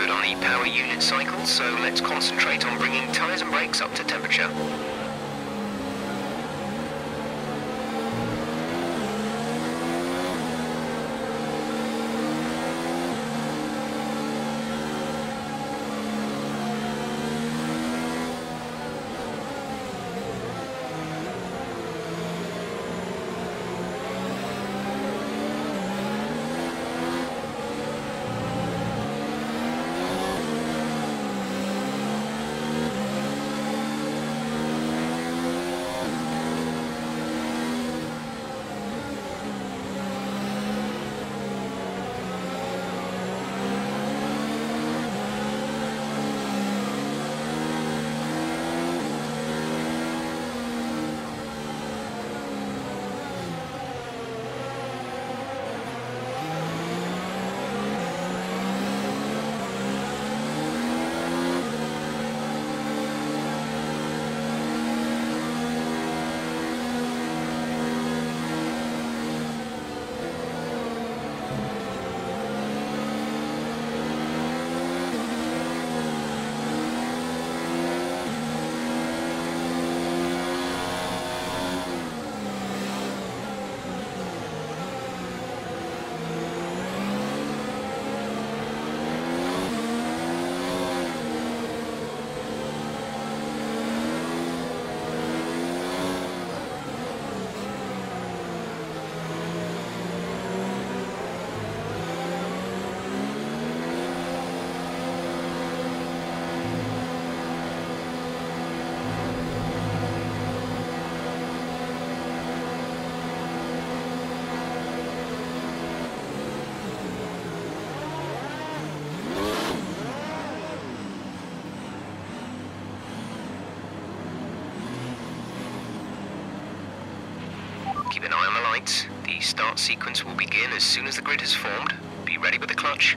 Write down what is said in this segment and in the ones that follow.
good on the power unit cycle, so let's concentrate on bringing tyres and brakes up to temperature. Keep an eye on the lights. The start sequence will begin as soon as the grid has formed. Be ready with the clutch.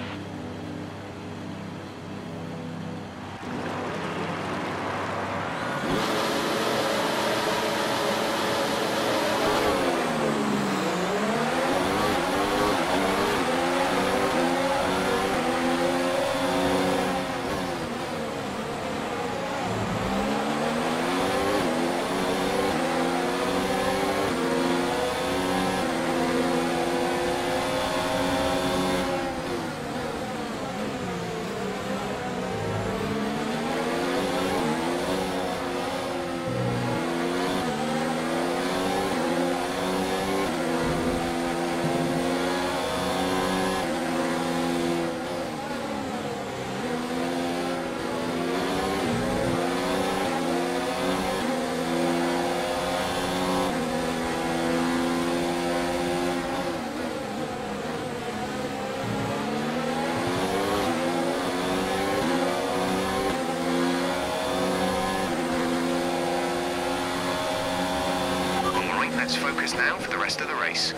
Let's focus now for the rest of the race.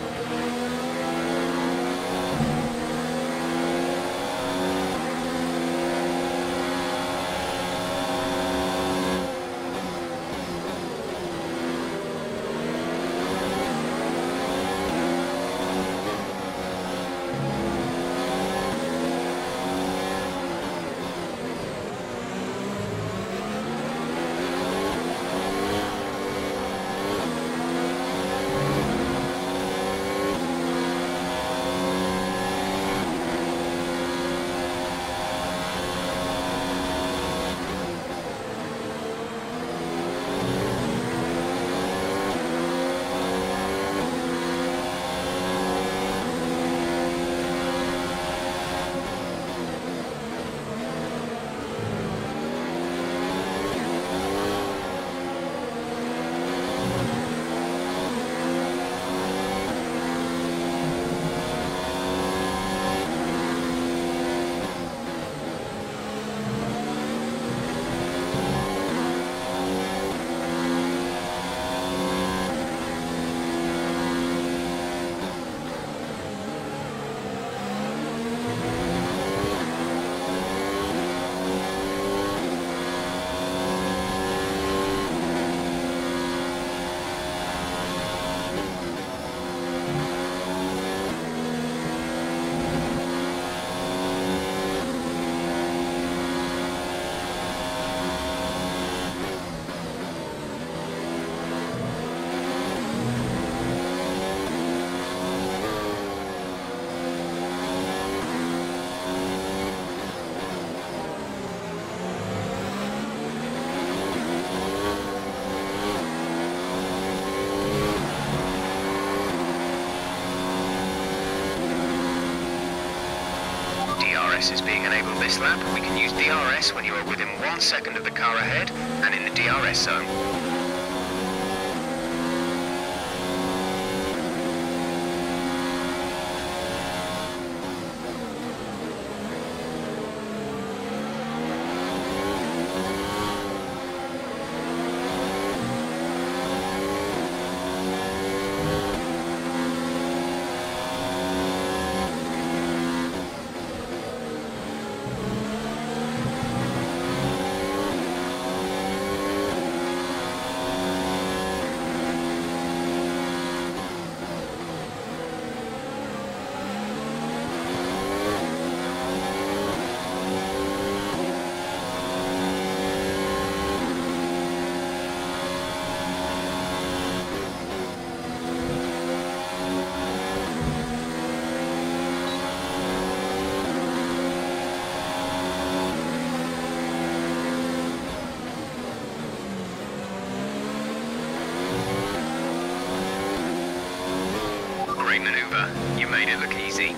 DRS is being enabled this lap. We can use DRS when you are within 1 second of the car ahead and in the DRS zone. Great maneuver. You made it look easy.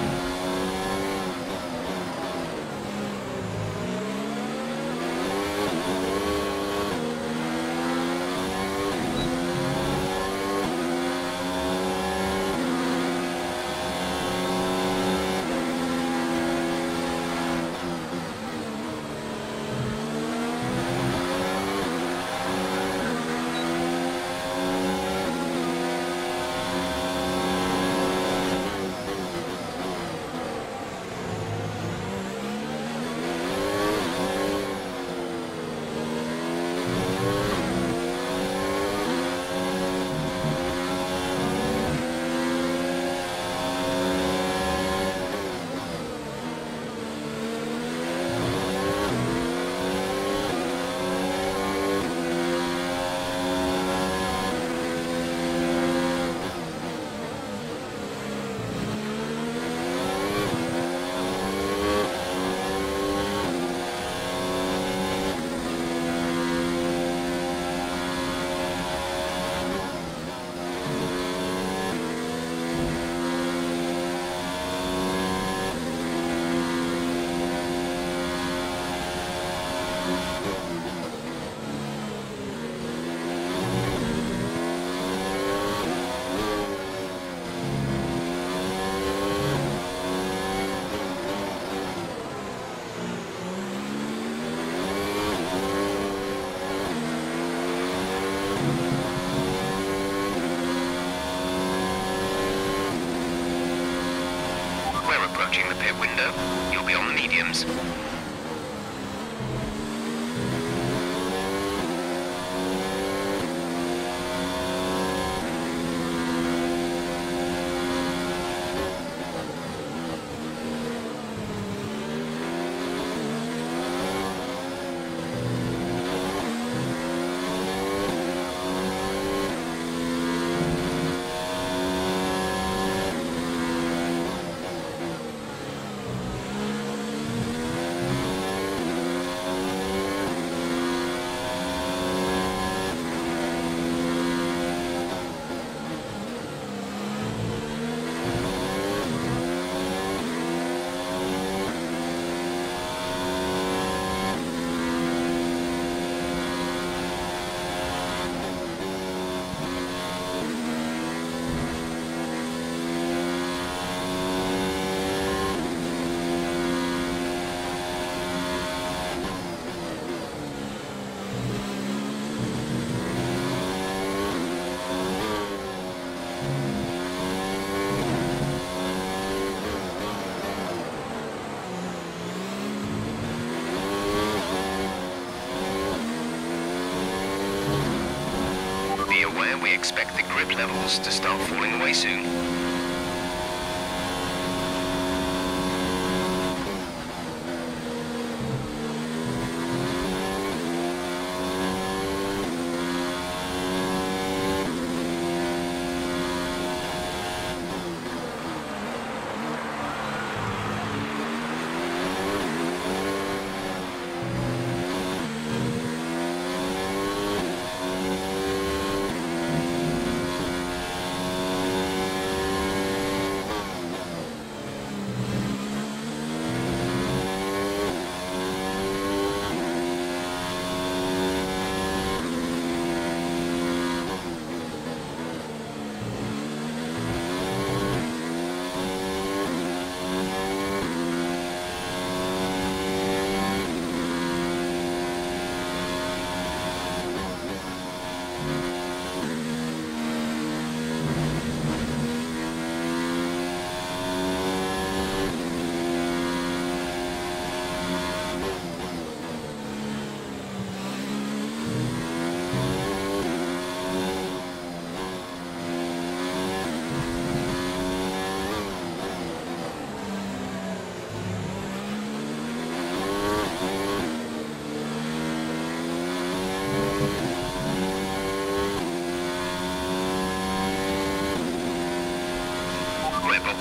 Approaching the pit window, you'll be on the mediums. We expect the grip levels to start falling away soon.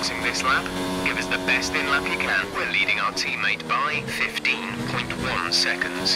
boxing this lap. Give us the best in lap you can. We're leading our teammate by 15.1 seconds.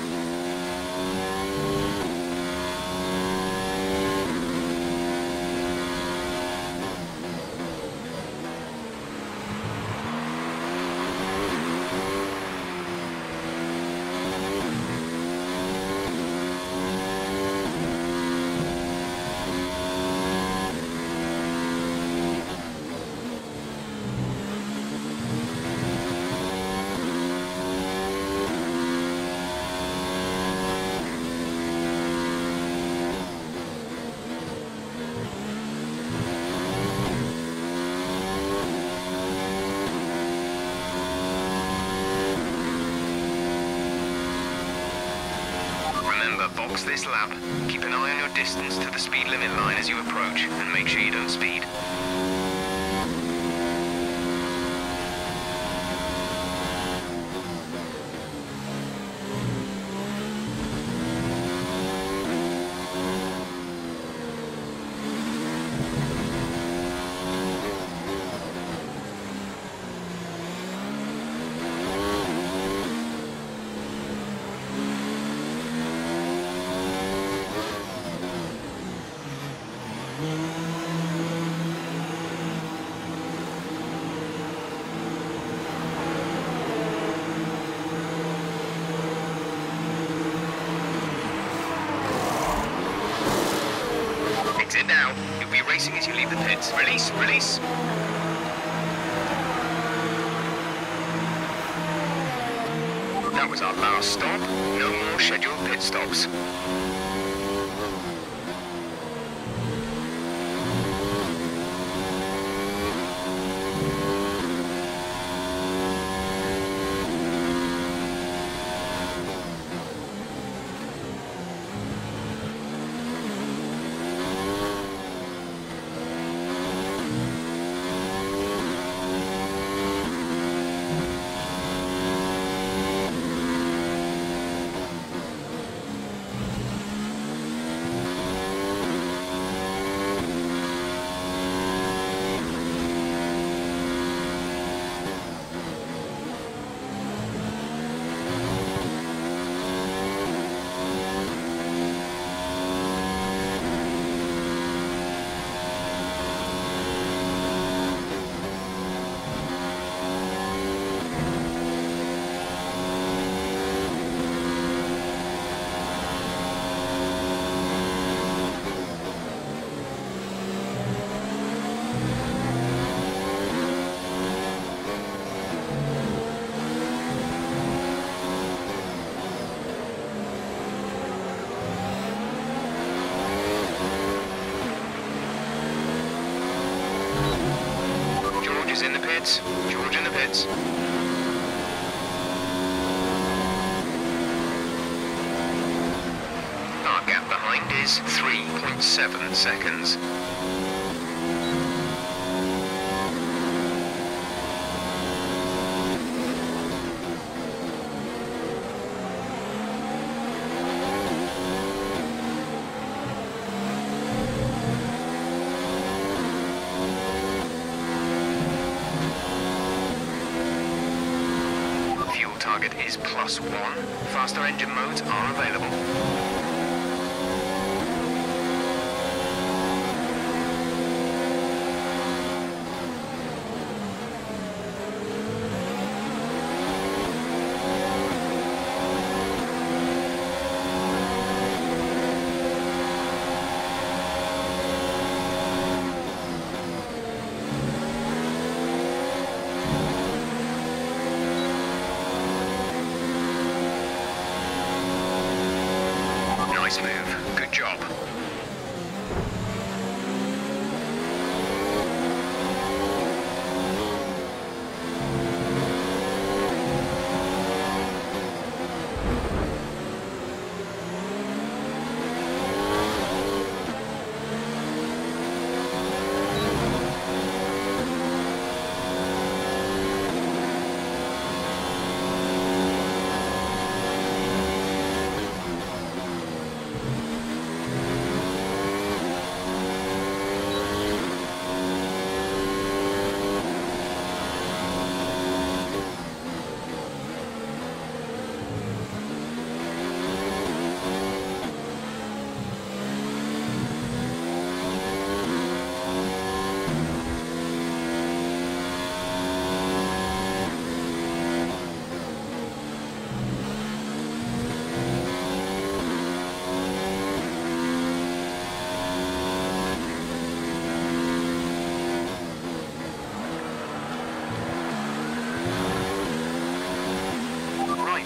Box this lap. Keep an eye on your distance to the speed limit line as you approach, and make sure you don't speed. Exit now. You'll be racing as you leave the pits. Release, release. That was our last stop. No more scheduled pit stops. In the pits. George in the pits. Our gap behind is 3.7 seconds. Target is +1. Faster engine modes are available.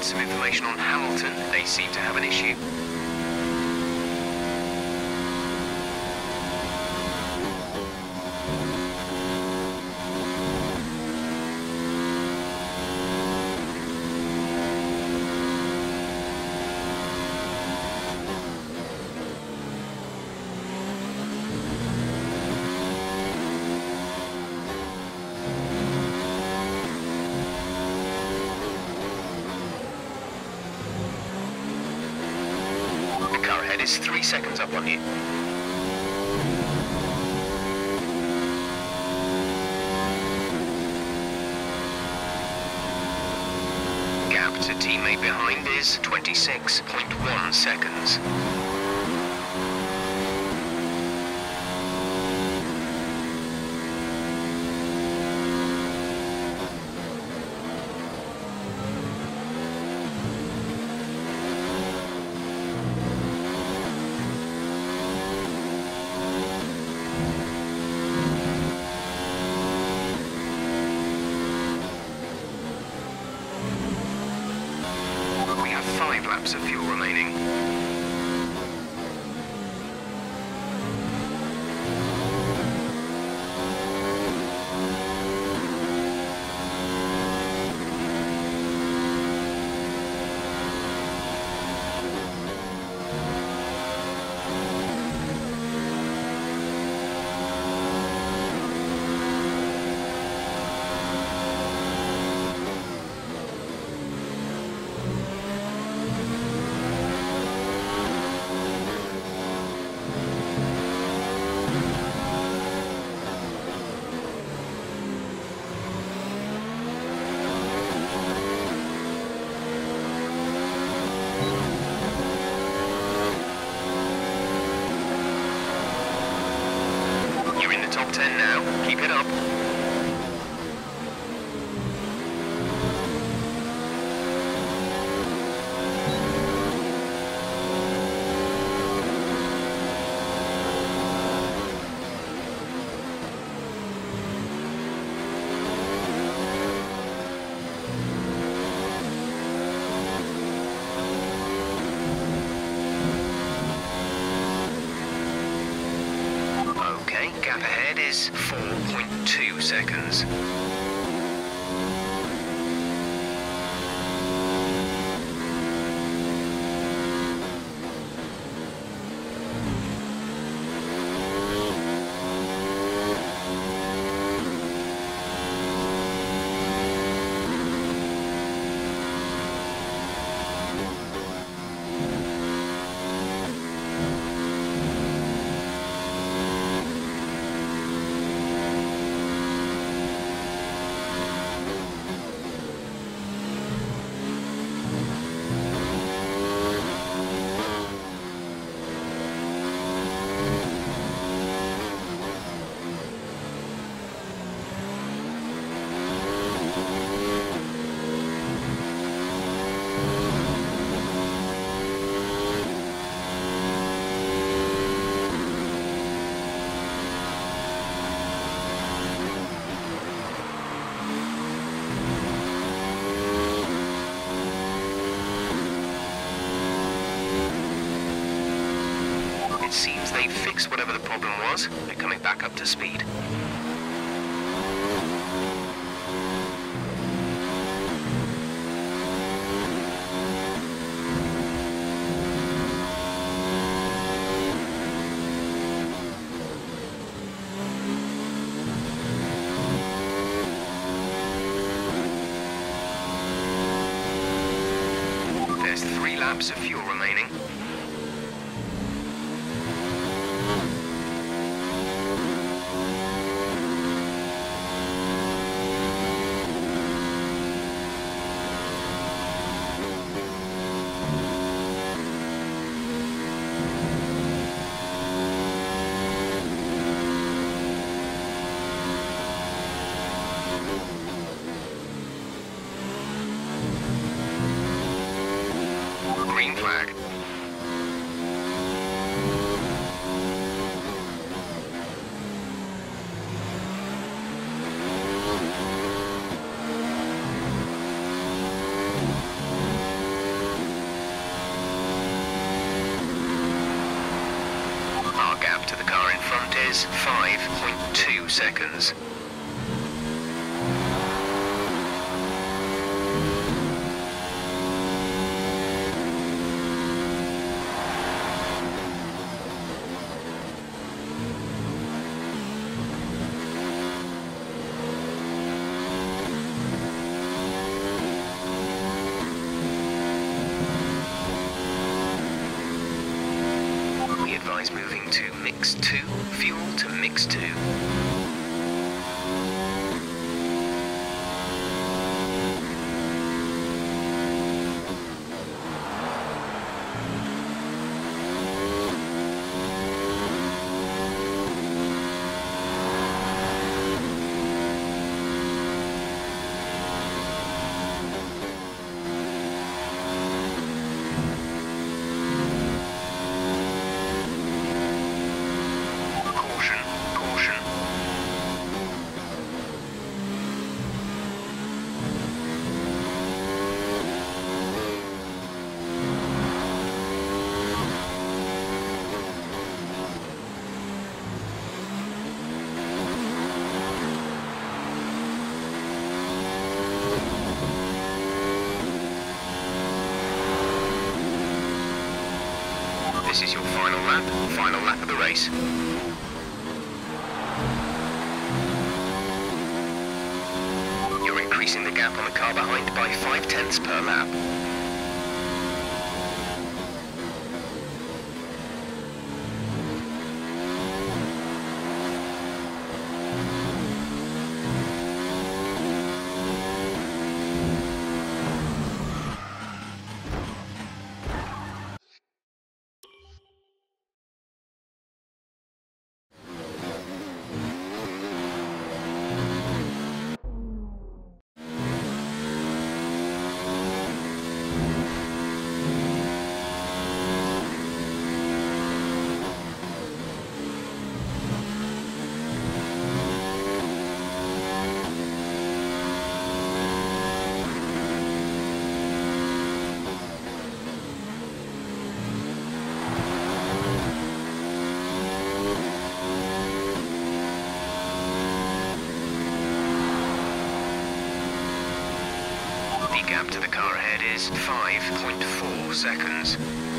get some information on Hamilton. They seem to have an issue. It is 3 seconds up on you. Gap to teammate behind is 26.1 seconds. We have 5 laps of fuel remaining. Top 10 now. Keep it up. Gap ahead is 4.2 seconds. Seems they fixed whatever the problem was. They're coming back up to speed. There's 3 laps of fuel remaining. Green flag. is 5.2 seconds. We advise moving to mix 2, fuel to mix 2. This is your final lap of the race. You're increasing the gap on the car behind by 0.5 per lap. The gap to the car ahead is 5.4 seconds.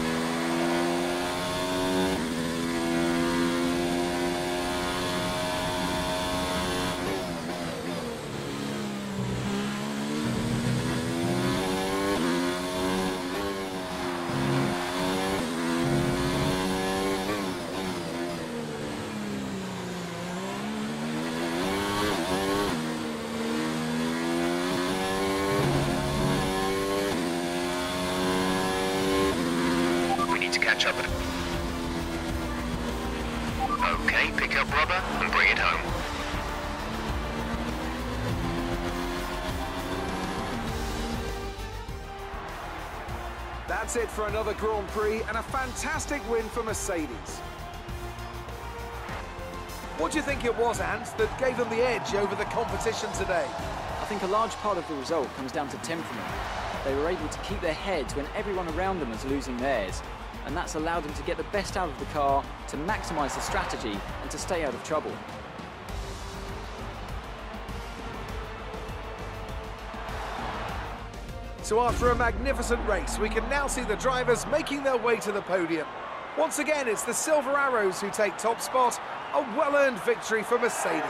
To catch up. Okay, pick up rubber and bring it home. That's it for another Grand Prix and a fantastic win for Mercedes. What do you think it was, Ant, that gave them the edge over the competition today? I think a large part of the result comes down to temperament. They were able to keep their heads when everyone around them was losing theirs, and that's allowed them to get the best out of the car, to maximise the strategy and to stay out of trouble. So after a magnificent race, we can now see the drivers making their way to the podium. Once again, it's the Silver Arrows who take top spot, a well-earned victory for Mercedes.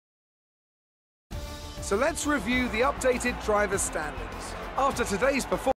So let's review the updated driver standings. After today's performance,